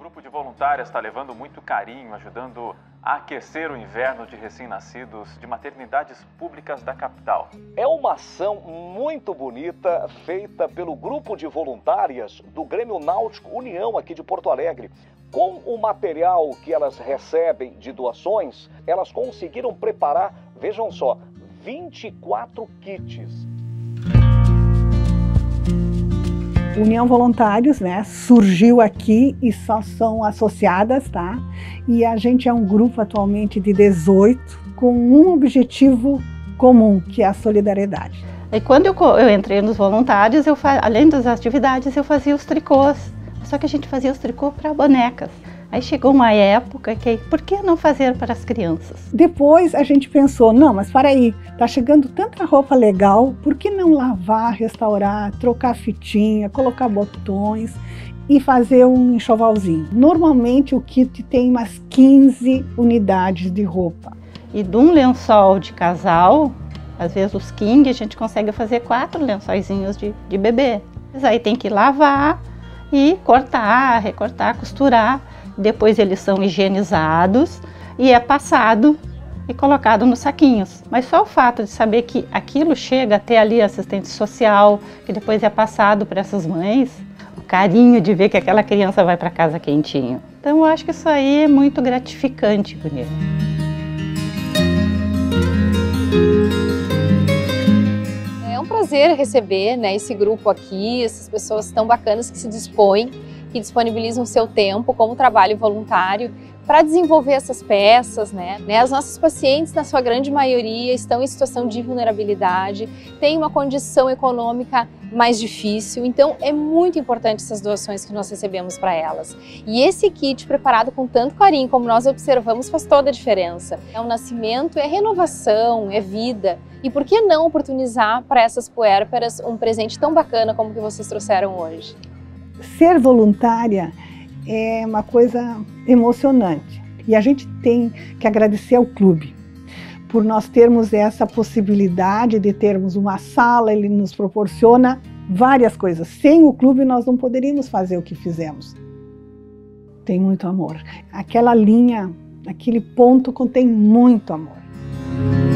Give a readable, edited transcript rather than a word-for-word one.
grupo de voluntárias está levando muito carinho, ajudando a aquecer o inverno de recém-nascidos de maternidades públicas da capital. É uma ação muito bonita feita pelo grupo de voluntárias do Grêmio Náutico União aqui de Porto Alegre. Com o material que elas recebem de doações, elas conseguiram preparar, vejam só, 24 kits. União Voluntários, né, surgiu aqui e só são associadas, tá? E a gente é um grupo atualmente de 18 com um objetivo comum, que é a solidariedade. E quando eu entrei nos voluntários, além das atividades, eu fazia os tricôs. Só que a gente fazia os tricôs para bonecas. Aí chegou uma época que, por que não fazer para as crianças? Depois a gente pensou, não, mas para aí, tá chegando tanta roupa legal, por que não lavar, restaurar, trocar fitinha, colocar botões e fazer um enxovalzinho? Normalmente o kit tem umas 15 unidades de roupa. E de um lençol de casal, às vezes os king, a gente consegue fazer 4 lençóizinhos de bebê. Mas aí tem que lavar e cortar, recortar, costurar. Depois eles são higienizados e é passado e colocado nos saquinhos. Mas só o fato de saber que aquilo chega até ali assistente social, que depois é passado para essas mães, o carinho de ver que aquela criança vai para casa quentinho. Então eu acho que isso aí é muito gratificante, bonito. É um prazer receber, né, esse grupo aqui, essas pessoas tão bacanas que se dispõem, que disponibilizam o seu tempo como trabalho voluntário para desenvolver essas peças, né? As nossas pacientes, na sua grande maioria, estão em situação de vulnerabilidade, têm uma condição econômica mais difícil, então é muito importante essas doações que nós recebemos para elas. E esse kit preparado com tanto carinho, como nós observamos, faz toda a diferença. É um nascimento, é renovação, é vida. E por que não oportunizar para essas puérperas um presente tão bacana como o que vocês trouxeram hoje? Ser voluntária é uma coisa emocionante e a gente tem que agradecer ao clube por nós termos essa possibilidade de termos uma sala. Ele nos proporciona várias coisas. Sem o clube nós não poderíamos fazer o que fizemos. Tem muito amor. Aquela linha, aquele ponto contém muito amor.